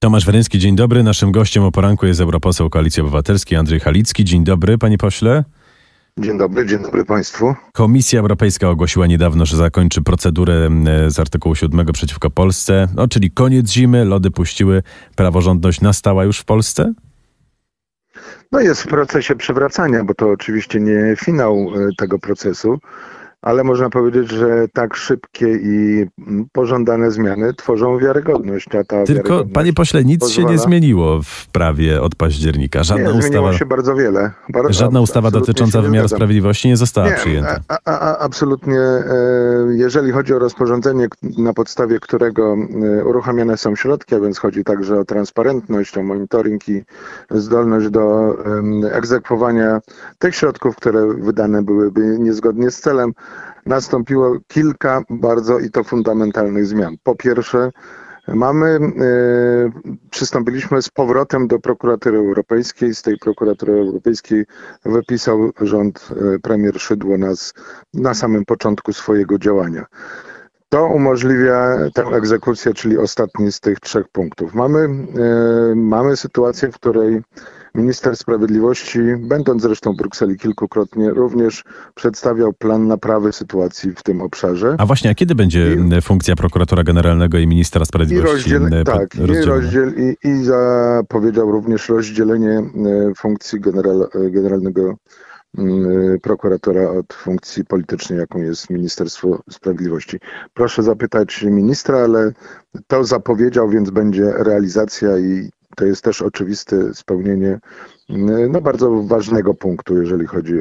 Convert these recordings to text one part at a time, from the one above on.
Tomasz Weryński, dzień dobry. Naszym gościem o poranku jest europoseł Koalicji Obywatelskiej Andrzej Halicki. Dzień dobry, panie pośle. Dzień dobry Państwu. Komisja Europejska ogłosiła niedawno, że zakończy procedurę z artykułu 7 przeciwko Polsce. Czyli koniec zimy, lody puściły, praworządność nastała już w Polsce? No jest w procesie przywracania, bo to oczywiście nie finał tego procesu, ale można powiedzieć, że tak szybkie i pożądane zmiany tworzą wiarygodność. Tylko, panie pośle, nic się nie zmieniło w prawie od października. Zmieniło się bardzo wiele. Żadna ustawa dotycząca wymiaru sprawiedliwości nie została przyjęta. Absolutnie. Jeżeli chodzi o rozporządzenie, na podstawie którego uruchamiane są środki, a więc chodzi także o transparentność, o monitoring i zdolność do egzekwowania tych środków, które wydane byłyby niezgodnie z celem, nastąpiło kilka bardzo i to fundamentalnych zmian. Po pierwsze, przystąpiliśmy z powrotem do prokuratury europejskiej. Z tej prokuratury europejskiej wypisał rząd premier Szydło nas na samym początku swojego działania. To umożliwia tę egzekucję, czyli ostatni z tych 3 punktów. Mamy sytuację, w której minister sprawiedliwości, będąc zresztą w Brukseli kilkukrotnie, również przedstawiał plan naprawy sytuacji w tym obszarze. A właśnie, a kiedy będzie funkcja prokuratora generalnego i ministra sprawiedliwości rozdzielona? I zapowiedział również rozdzielenie funkcji generalnego prokuratora od funkcji politycznej, jaką jest Ministerstwo Sprawiedliwości. Proszę zapytać ministra, ale to zapowiedział, więc będzie realizacja i to jest też oczywiste spełnienie bardzo ważnego punktu, jeżeli chodzi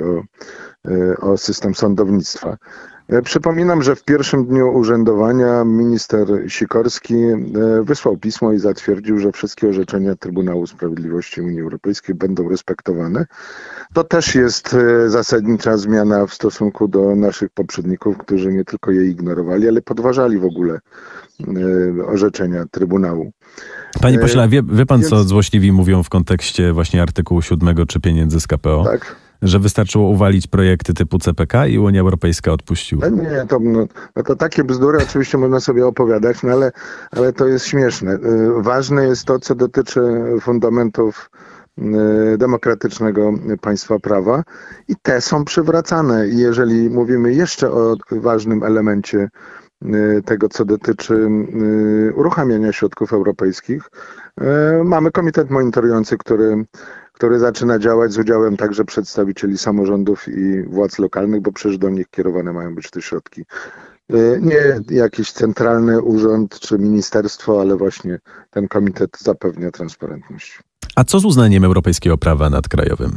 o system sądownictwa. Przypominam, że w pierwszym dniu urzędowania minister Sikorski wysłał pismo i zatwierdził, że wszystkie orzeczenia Trybunału Sprawiedliwości Unii Europejskiej będą respektowane. To też jest zasadnicza zmiana w stosunku do naszych poprzedników, którzy nie tylko je ignorowali, ale podważali w ogóle orzeczenia Trybunału. Panie pośle, wie pan, co złośliwi mówią w kontekście właśnie artykułu 7 czy pieniędzy z KPO? Tak. Że wystarczyło uwalić projekty typu CPK i Unia Europejska odpuściła. Nie, to takie bzdury oczywiście można sobie opowiadać, ale to jest śmieszne. Ważne jest to, co dotyczy fundamentów demokratycznego państwa prawa i te są przywracane. I jeżeli mówimy jeszcze o ważnym elemencie tego, co dotyczy uruchamiania środków europejskich, mamy komitet monitorujący, który zaczyna działać z udziałem także przedstawicieli samorządów i władz lokalnych, bo przecież do nich kierowane mają być te środki. Nie jakiś centralny urząd czy ministerstwo, ale właśnie ten komitet zapewnia transparentność. A co z uznaniem europejskiego prawa nad krajowym?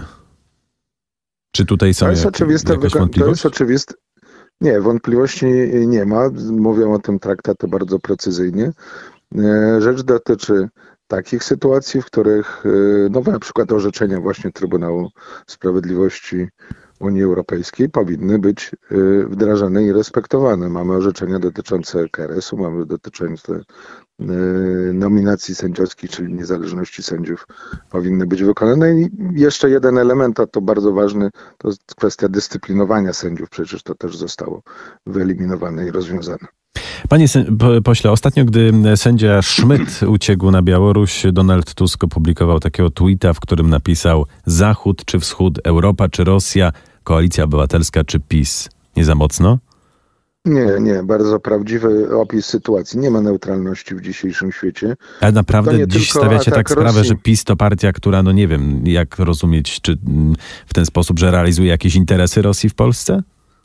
Czy tutaj są jakaś wątpliwości? To jest oczywiste. Nie, wątpliwości nie ma. Mówią o tym traktaty bardzo precyzyjnie. Rzecz dotyczy takich sytuacji, w których na przykład orzeczenia właśnie Trybunału Sprawiedliwości Unii Europejskiej powinny być wdrażane i respektowane. Mamy orzeczenia dotyczące KRS-u, mamy dotyczące nominacji sędziowskich, czyli niezależności sędziów, powinny być wykonane. I jeszcze jeden element, a to bardzo ważny, to jest kwestia dyscyplinowania sędziów. Przecież to też zostało wyeliminowane i rozwiązane. Panie pośle, ostatnio, gdy sędzia Szmyt uciekł na Białoruś, Donald Tusk opublikował takiego tweeta, w którym napisał: Zachód czy Wschód, Europa czy Rosja, Koalicja Obywatelska czy PiS. Nie za mocno? Nie. Bardzo prawdziwy opis sytuacji. Nie ma neutralności w dzisiejszym świecie. Ale naprawdę dziś stawiacie tak sprawę, że PiS to partia, która, nie wiem, jak rozumieć, czy w ten sposób, że realizuje jakieś interesy Rosji w Polsce?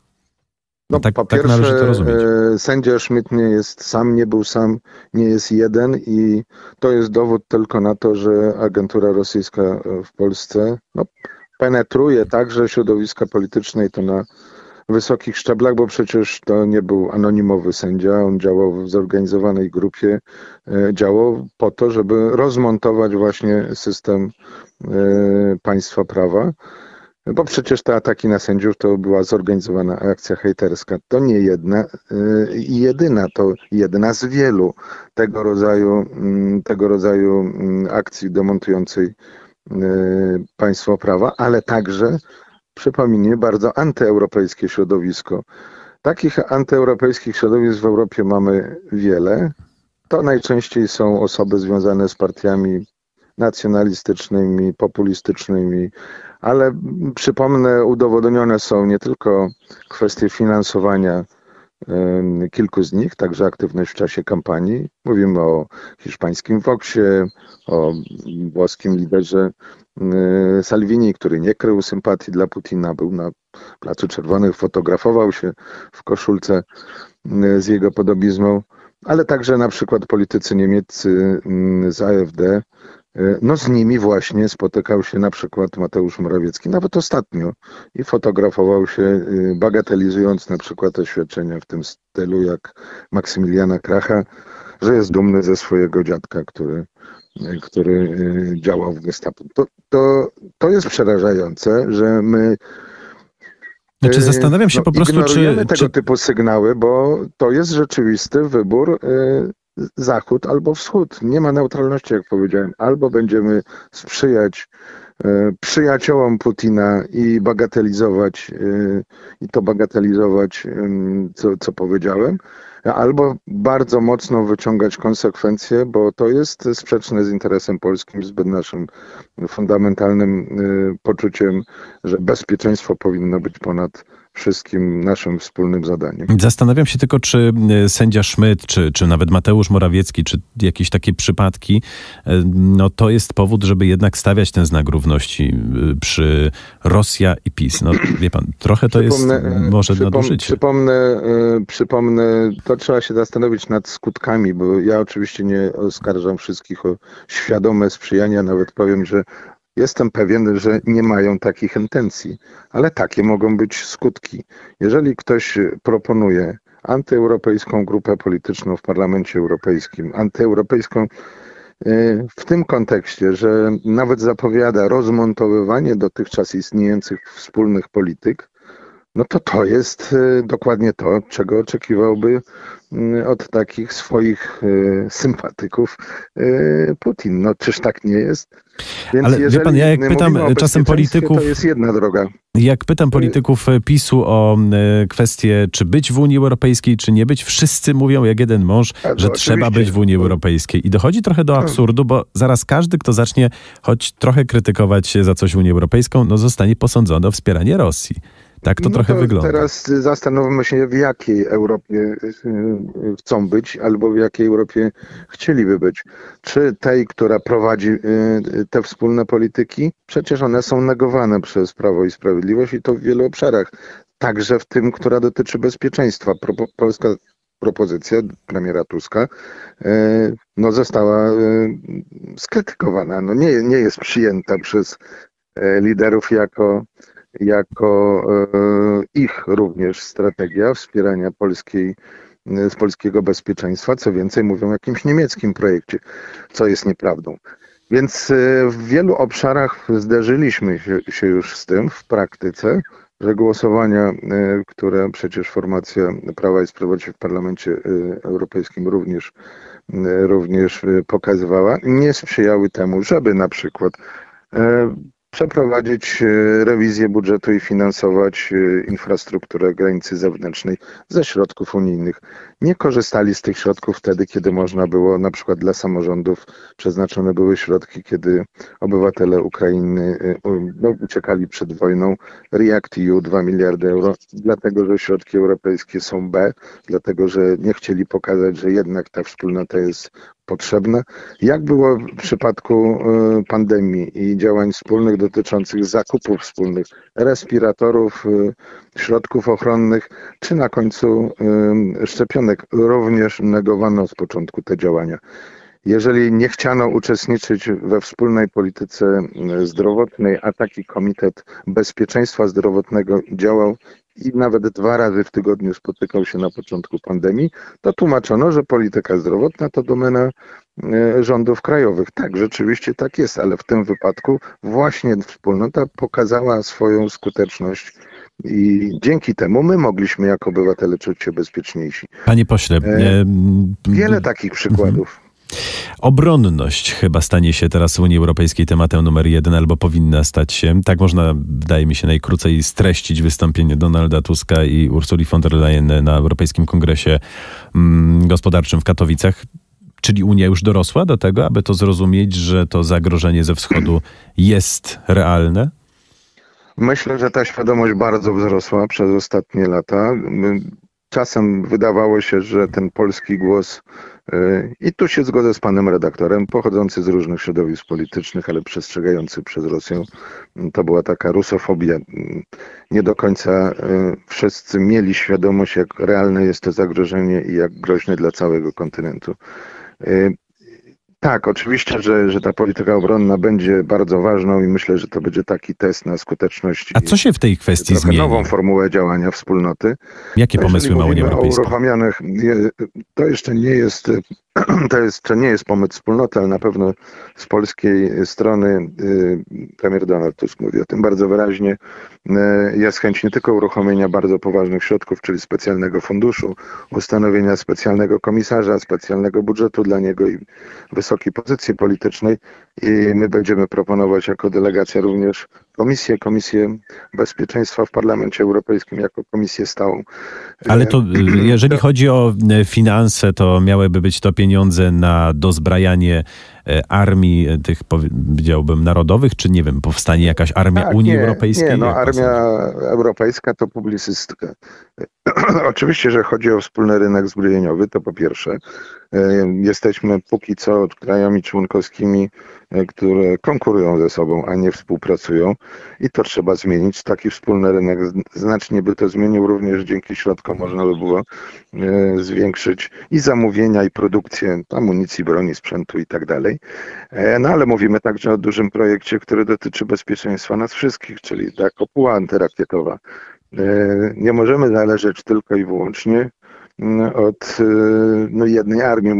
Po pierwsze, należy to rozumieć. Sędzia Szmyt nie był sam, nie jest jeden i to jest dowód tylko na to, że agentura rosyjska w Polsce penetruje także środowiska polityczne i to na wysokich szczeblach, bo przecież to nie był anonimowy sędzia, on działał w zorganizowanej grupie, działał po to, żeby rozmontować właśnie system państwa prawa. Bo przecież te ataki na sędziów to była zorganizowana akcja hejterska. To nie jedna i jedyna, to jedna z wielu tego rodzaju akcji demontującej państwo prawa, ale także, przypomnijmy, bardzo antyeuropejskie środowisko. Takich antyeuropejskich środowisk w Europie mamy wiele. to najczęściej są osoby związane z partiami nacjonalistycznymi, populistycznymi, ale przypomnę, udowodnione są nie tylko kwestie finansowania kilku z nich, także aktywność w czasie kampanii. Mówimy o hiszpańskim Voxie, o włoskim liderze Salvini, który nie krył sympatii dla Putina, był na Placu Czerwonych, fotografował się w koszulce z jego podobizną, ale także na przykład politycy niemieccy z AfD. No z nimi właśnie spotykał się na przykład Mateusz Morawiecki, nawet ostatnio, i fotografował się, bagatelizując na przykład oświadczenia w tym stylu jak Maksymiliana Kracha, że jest dumny ze swojego dziadka, który działał w Gestapo. To jest przerażające, że my Znaczy, zastanawiam się po prostu, ignorujemy tego typu sygnały, bo to jest rzeczywisty wybór Zachód albo Wschód. Nie ma neutralności, jak powiedziałem. Albo będziemy sprzyjać przyjaciołom Putina i bagatelizować, co powiedziałem, albo bardzo mocno wyciągać konsekwencje, bo to jest sprzeczne z interesem polskim, zbyt naszym fundamentalnym poczuciem, że bezpieczeństwo powinno być ponad wszystkim naszym wspólnym zadaniem. Zastanawiam się tylko, czy sędzia Szmyt, czy nawet Mateusz Morawiecki, czy jakieś takie przypadki, no to jest powód, żeby jednak stawiać ten znak równości przy Rosja i PiS. No wie pan, trochę to jest może nadużycie. Przypomnę, to trzeba się zastanowić nad skutkami, bo ja oczywiście nie oskarżam wszystkich o świadome sprzyjanie, nawet powiem, że jestem pewien, że nie mają takich intencji, ale takie mogą być skutki. Jeżeli ktoś proponuje antyeuropejską grupę polityczną w Parlamencie Europejskim, antyeuropejską w tym kontekście, że nawet zapowiada rozmontowywanie dotychczas istniejących wspólnych polityk, no to jest dokładnie to, czego oczekiwałby od takich swoich sympatyków Putin. No czyż tak nie jest? Więc ale wie pan, ja jak pytam czasem polityków, to jest jedna droga. Jak pytam polityków PiS-u o kwestię, czy być w Unii Europejskiej, czy nie być, wszyscy mówią jak jeden mąż, że trzeba być w Unii Europejskiej. I dochodzi trochę do absurdu, bo zaraz każdy, kto zacznie choć trochę krytykować za coś Unię Europejską, no zostanie posądzony o wspieranie Rosji. Tak to trochę wygląda. Teraz zastanówmy się, w jakiej Europie chcą być, albo w jakiej Europie chcieliby być. Czy tej, która prowadzi te wspólne polityki? Przecież one są negowane przez Prawo i Sprawiedliwość i to w wielu obszarach. Także w tym, która dotyczy bezpieczeństwa. Polska propozycja premiera Tuska została skrytykowana. No nie jest przyjęta przez liderów jako ich również strategia wspierania polskiego bezpieczeństwa. Co więcej, mówią o jakimś niemieckim projekcie, co jest nieprawdą. Więc w wielu obszarach zderzyliśmy się już z tym w praktyce, że głosowania, które przecież formacja Prawa i Sprawiedliwości w Parlamencie Europejskim również pokazywała, nie sprzyjały temu, żeby na przykład przeprowadzić rewizję budżetu i finansować infrastrukturę granicy zewnętrznej ze środków unijnych. Nie korzystali z tych środków wtedy, kiedy można było, na przykład dla samorządów przeznaczone były środki, kiedy obywatele Ukrainy uciekali przed wojną. REACT-EU 2 miliardy euro, dlatego że środki europejskie są B, dlatego że nie chcieli pokazać, że jednak ta wspólnota jest potrzebna. Jak było w przypadku pandemii i działań wspólnych dotyczących zakupów wspólnych, respiratorów, środków ochronnych, czy na końcu szczepionek, również negowano z początku te działania. Jeżeli nie chciano uczestniczyć we wspólnej polityce zdrowotnej, a taki Komitet Bezpieczeństwa Zdrowotnego działał i nawet 2 razy w tygodniu spotykał się na początku pandemii, to tłumaczono, że polityka zdrowotna to domena rządów krajowych. Tak, rzeczywiście tak jest, ale w tym wypadku właśnie wspólnota pokazała swoją skuteczność i dzięki temu my mogliśmy jako obywatele czuć się bezpieczniejsi. Panie pośle, wiele takich przykładów. Obronność chyba stanie się teraz w Unii Europejskiej tematem numer 1, albo powinna stać się. Tak można, wydaje mi się, najkrócej streścić wystąpienie Donalda Tuska i Ursuli von der Leyen na Europejskim Kongresie Gospodarczym w Katowicach. Czyli Unia już dorosła do tego, aby to zrozumieć, że to zagrożenie ze wschodu jest realne? Myślę, że ta świadomość bardzo wzrosła przez ostatnie lata. Czasem wydawało się, że ten polski głos, i tu się zgodzę z panem redaktorem, pochodzący z różnych środowisk politycznych, ale przestrzegający przez Rosję, to była taka rusofobia. Nie do końca wszyscy mieli świadomość, jak realne jest to zagrożenie i jak groźne dla całego kontynentu. Tak, oczywiście, że ta polityka obronna będzie bardzo ważną i myślę, że to będzie taki test na skuteczność. A co się w tej kwestii zmieni? Nową formułę działania wspólnoty. Jakie pomysły ma Unia Europejska? To jeszcze nie jest pomysł wspólnoty, ale na pewno z polskiej strony premier Donald Tusk mówi o tym bardzo wyraźnie. Jest chęć nie tylko uruchomienia bardzo poważnych środków, czyli specjalnego funduszu, ustanowienia specjalnego komisarza, specjalnego budżetu dla niego i wysokiej pozycji politycznej. I my będziemy proponować jako delegacja również Komisję Bezpieczeństwa w Parlamencie Europejskim jako komisję stałą. Ale to jeżeli chodzi o finanse, to miałyby być to pieniądze na dozbrajanie armii tych, powiedziałbym, narodowych, czy nie wiem, powstanie jakaś armia Unii Europejskiej? Nie, armia europejska to publicystyka. Oczywiście, że chodzi o wspólny rynek zbrojeniowy, to po pierwsze. Jesteśmy póki co krajami członkowskimi, które konkurują ze sobą, a nie współpracują i to trzeba zmienić. Taki wspólny rynek znacznie by to zmienił, również dzięki środkom można by było zwiększyć i zamówienia, i produkcję amunicji, broni, sprzętu i tak dalej. No ale mówimy także o dużym projekcie, który dotyczy bezpieczeństwa nas wszystkich, czyli ta kopuła antyrakietowa. Nie możemy zależeć tylko i wyłącznie od jednej armii,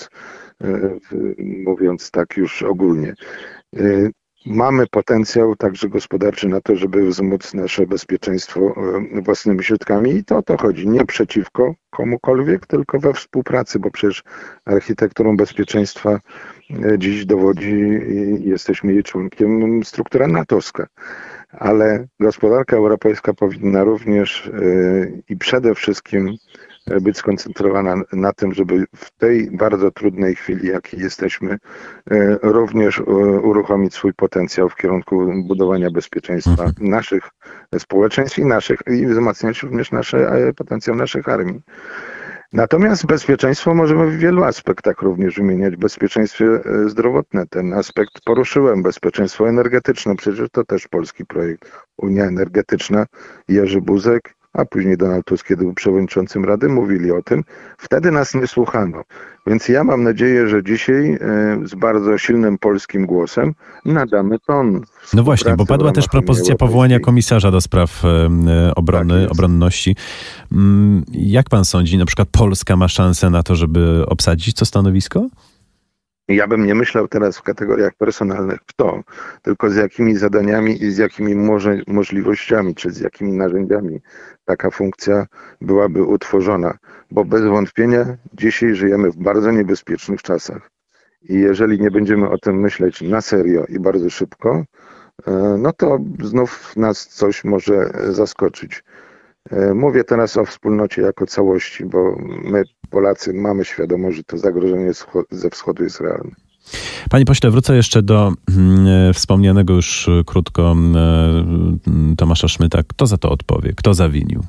mówiąc tak już ogólnie. Mamy potencjał także gospodarczy na to, żeby wzmóc nasze bezpieczeństwo własnymi środkami i to o to chodzi. Nie przeciwko komukolwiek, tylko we współpracy, bo przecież architekturą bezpieczeństwa dziś dowodzi i jesteśmy jej członkiem struktura natowska. Ale gospodarka europejska powinna również i przede wszystkim być skoncentrowana na tym, żeby w tej bardzo trudnej chwili, jakiej jesteśmy, również uruchomić swój potencjał w kierunku budowania bezpieczeństwa naszych społeczeństw i wzmacniać również potencjał naszych armii. Natomiast bezpieczeństwo możemy w wielu aspektach również wymieniać. Bezpieczeństwo zdrowotne, ten aspekt poruszyłem. Bezpieczeństwo energetyczne, przecież to też polski projekt. Unia Energetyczna, Jerzy Buzek, a później Donald Tusk, kiedy był przewodniczącym Rady, mówili o tym. Wtedy nas nie słuchano. Więc ja mam nadzieję, że dzisiaj z bardzo silnym polskim głosem nadamy ton. No właśnie, bo padła też propozycja powołania komisarza do spraw obronności. Jak pan sądzi, na przykład Polska ma szansę na to, żeby obsadzić to stanowisko? Ja bym nie myślał teraz w kategoriach personalnych kto, tylko z jakimi zadaniami i z jakimi możliwościami, czy z jakimi narzędziami taka funkcja byłaby utworzona. Bo bez wątpienia dzisiaj żyjemy w bardzo niebezpiecznych czasach. I jeżeli nie będziemy o tym myśleć na serio i bardzo szybko, no to znów nas coś może zaskoczyć. Mówię teraz o wspólnocie jako całości, bo my, Polacy, mamy świadomość, że to zagrożenie ze wschodu jest realne. Panie pośle, wrócę jeszcze do wspomnianego już krótko Tomasza Szmyta. Kto za to odpowie? Kto zawinił?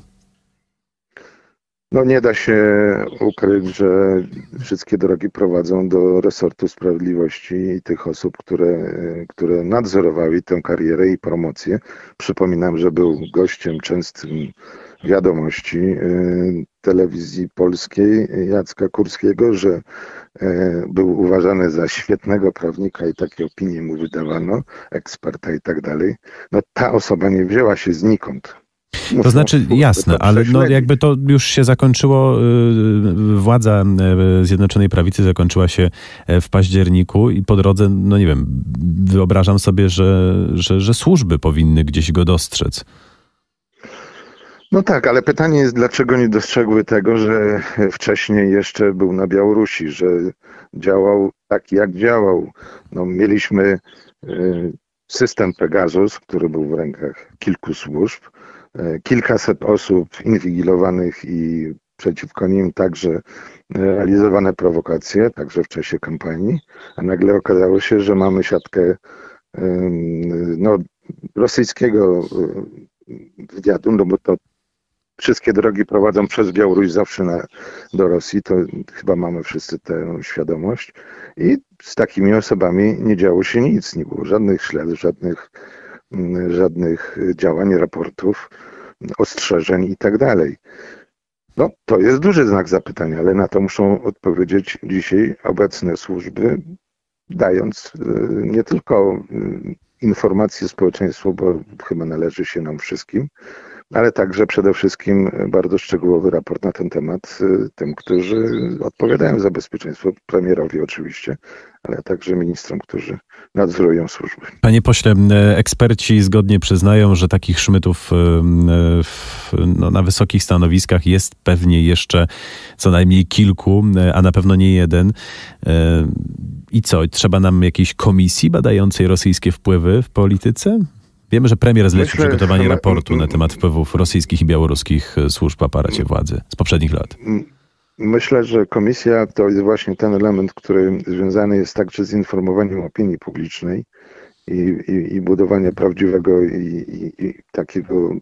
No nie da się ukryć, że wszystkie drogi prowadzą do resortu sprawiedliwości i tych osób, które nadzorowały tę karierę i promocję. Przypominam, że był gościem częstym Wiadomości telewizji polskiej Jacka Kurskiego, że był uważany za świetnego prawnika i takie opinie mu wydawano, eksperta i tak dalej. No ta osoba nie wzięła się znikąd. To znaczy, jasne, ale no jakby to już się zakończyło, władza Zjednoczonej Prawicy zakończyła się w październiku i po drodze, no nie wiem, wyobrażam sobie, że służby powinny gdzieś go dostrzec. No tak, ale pytanie jest, dlaczego nie dostrzegły tego, że wcześniej jeszcze był na Białorusi, że działał tak, jak działał. No, mieliśmy system Pegasus, który był w rękach kilku służb, kilkaset osób inwigilowanych i przeciwko nim także realizowane prowokacje, także w czasie kampanii, a nagle okazało się, że mamy siatkę rosyjskiego wywiadu, no bo to wszystkie drogi prowadzą przez Białoruś zawsze do Rosji, to chyba mamy wszyscy tę świadomość i z takimi osobami nie działo się nic, nie było żadnych śladów, żadnych działań, raportów, ostrzeżeń i tak dalej. No, to jest duży znak zapytania, ale na to muszą odpowiedzieć dzisiaj obecne służby, dając nie tylko informacje społeczeństwu, bo chyba należy się nam wszystkim, ale także przede wszystkim bardzo szczegółowy raport na ten temat tym, którzy odpowiadają za bezpieczeństwo, premierowi oczywiście, ale także ministrom, którzy nadzorują służby. Panie pośle, eksperci zgodnie przyznają, że takich szmytów na wysokich stanowiskach jest pewnie jeszcze co najmniej kilku, a na pewno nie jeden. I co, trzeba nam jakiejś komisji badającej rosyjskie wpływy w polityce? Wiemy, że premier zlecił przygotowanie raportu na temat wpływów rosyjskich i białoruskich służb w aparacie władzy z poprzednich lat. Myślę, że komisja to jest właśnie ten element, który związany jest także z informowaniem opinii publicznej i budowania prawdziwego i takiego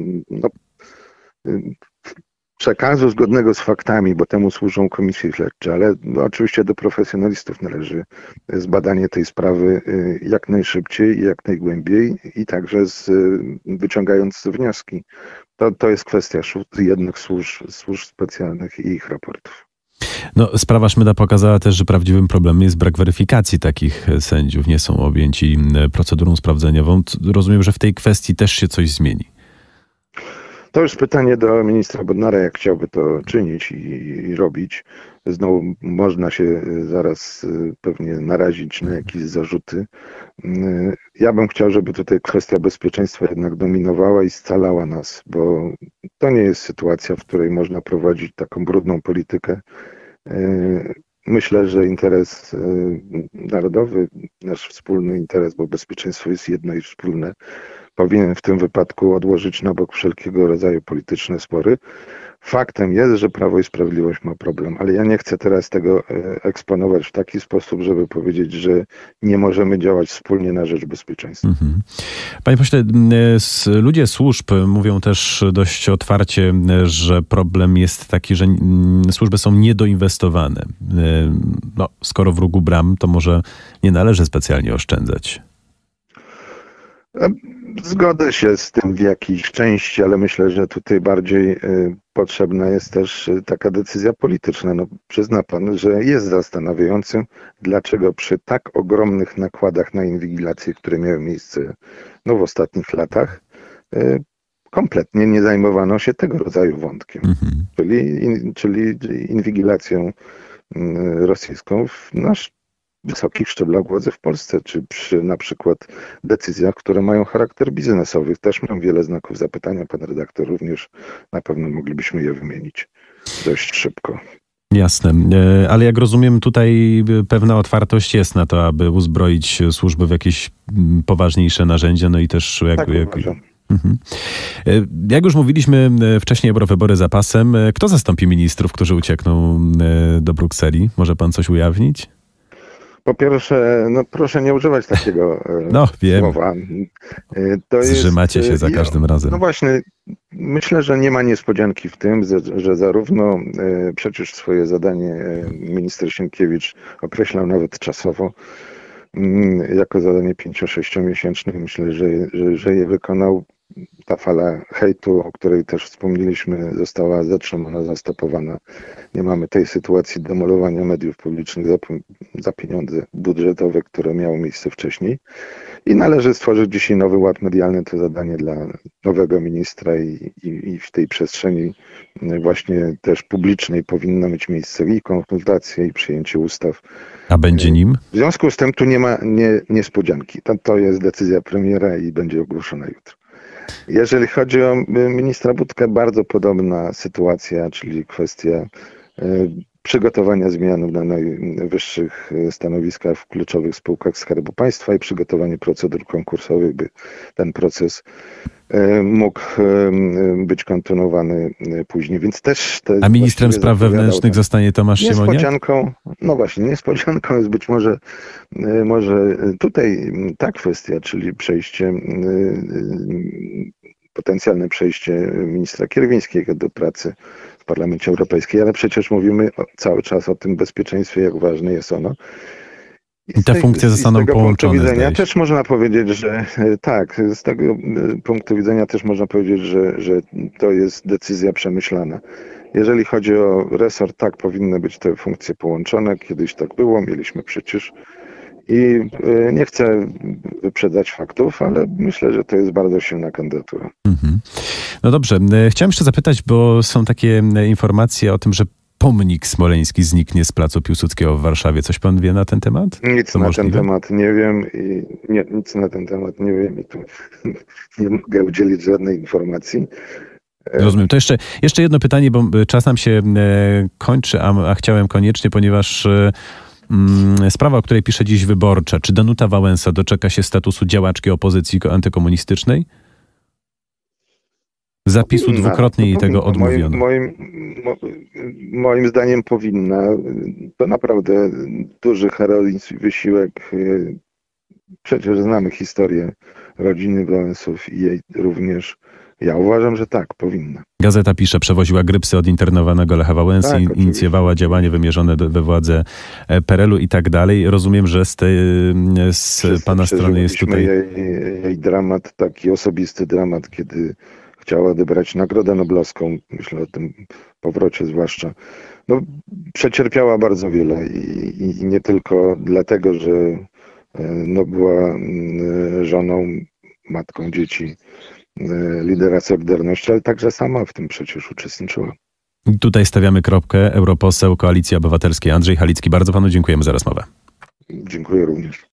przekazu zgodnego z faktami, bo temu służą komisje śledcze, ale oczywiście do profesjonalistów należy zbadanie tej sprawy jak najszybciej i jak najgłębiej i także wyciągając wnioski. To jest kwestia jednych służb specjalnych i ich raportów. No, sprawa Szmyda pokazała też, że prawdziwym problemem jest brak weryfikacji takich sędziów. Nie są objęci procedurą sprawdzeniową. Rozumiem, że w tej kwestii też się coś zmieni. To już pytanie do ministra Bodnara, jak chciałby to czynić i robić. Znowu można się zaraz pewnie narazić na jakieś zarzuty. Ja bym chciał, żeby tutaj kwestia bezpieczeństwa jednak dominowała i scalała nas, bo to nie jest sytuacja, w której można prowadzić taką brudną politykę. Myślę, że interes narodowy, nasz wspólny interes, bo bezpieczeństwo jest jedno i wspólne, powinien w tym wypadku odłożyć na bok wszelkiego rodzaju polityczne spory. Faktem jest, że Prawo i Sprawiedliwość ma problem, ale ja nie chcę teraz tego eksponować w taki sposób, żeby powiedzieć, że nie możemy działać wspólnie na rzecz bezpieczeństwa. Panie pośle, ludzie służb mówią też dość otwarcie, że problem jest taki, że służby są niedoinwestowane. No, skoro w rógu bram, to może nie należy specjalnie oszczędzać. Zgodzę się z tym w jakiejś części, ale myślę, że tutaj bardziej potrzebna jest też taka decyzja polityczna. No, przyzna pan, że jest zastanawiającym, dlaczego przy tak ogromnych nakładach na inwigilację, które miały miejsce w ostatnich latach, kompletnie nie zajmowano się tego rodzaju wątkiem, czyli inwigilacją rosyjską w wysokich szczeblach władzy w Polsce, czy przy na przykład decyzjach, które mają charakter biznesowy. Też mam wiele znaków zapytania, pan redaktor również na pewno moglibyśmy je wymienić dość szybko. Jasne, ale jak rozumiem, tutaj pewna otwartość jest na to, aby uzbroić służby w jakieś poważniejsze narzędzia, no i też Jak już mówiliśmy wcześniej, eurowybory za pasem. Kto zastąpi ministrów, którzy uciekną do Brukseli? Może pan coś ujawnić? Po pierwsze, proszę nie używać takiego słowa. Zrzymacie się za każdym razem. No właśnie, myślę, że nie ma niespodzianki w tym, że zarówno przecież swoje zadanie minister Sienkiewicz określał nawet czasowo jako zadanie 5-6 miesięczne. Myślę, że je wykonał. Ta fala hejtu, o której też wspomnieliśmy, została zatrzymana, zastopowana. Nie mamy tej sytuacji demolowania mediów publicznych za pieniądze budżetowe, które miało miejsce wcześniej. I należy stworzyć dzisiaj nowy ład medialny. To zadanie dla nowego ministra i w tej przestrzeni właśnie też publicznej powinno mieć miejsce i konsultacje, i przyjęcie ustaw. A będzie nim? W związku z tym tu nie ma niespodzianki. To jest decyzja premiera i będzie ogłoszona jutro. Jeżeli chodzi o ministra Budkę, bardzo podobna sytuacja, czyli kwestia przygotowania zmian na najwyższych stanowiskach w kluczowych spółkach Skarbu Państwa i przygotowanie procedur konkursowych, by ten proces mógł być kontynuowany później. Więc też A ministrem spraw wewnętrznych zostanie Tomasz Siemoniak? Niespodzianką, no właśnie, niespodzianką jest być może tutaj ta kwestia, czyli potencjalne przejście ministra Kierwińskiego do pracy w Parlamencie Europejskim, ale przecież mówimy cały czas o tym bezpieczeństwie, jak ważne jest ono. I te funkcje zostaną połączone. Też można powiedzieć, że tak, z tego punktu widzenia też można powiedzieć, że to jest decyzja przemyślana. Jeżeli chodzi o resort, tak, powinny być te funkcje połączone. Kiedyś tak było, mieliśmy przecież. I nie chcę wyprzedzać faktów, ale myślę, że to jest bardzo silna kandydatura. No dobrze. Chciałem jeszcze zapytać, bo są takie informacje o tym, że pomnik smoleński zniknie z placu Piłsudskiego w Warszawie. Coś pan wie na ten temat? Nic na ten temat nie wiem i tu nie mogę udzielić żadnej informacji. Rozumiem. To jeszcze jedno pytanie, bo czas nam się kończy, a chciałem koniecznie, ponieważ sprawa, o której pisze dziś Wyborcza. Czy Danuta Wałęsa doczeka się statusu działaczki opozycji antykomunistycznej? Zapisu dwukrotnie jej tego odmówiono. Moim zdaniem powinna. To naprawdę duży heroizm i wysiłek. Przecież znamy historię rodziny Wałęsów i jej również. Ja uważam, że tak, powinna. Gazeta pisze, przewoziła grypsy od internowanego Lecha Wałęsy, tak, inicjowała działanie wymierzone we władze PRL-u i tak dalej. Rozumiem, że z pana strony jest tutaj... Jej dramat, taki osobisty dramat, kiedy chciała odebrać Nagrodę Noblowską, myślę o tym powrocie zwłaszcza. No, przecierpiała bardzo wiele i nie tylko dlatego, że była żoną, matką dzieci lidera Solidarności, ale także sama w tym przecież uczestniczyła. Tutaj stawiamy kropkę. Europoseł Koalicji Obywatelskiej Andrzej Halicki. Bardzo panu dziękujemy za rozmowę. Dziękuję również.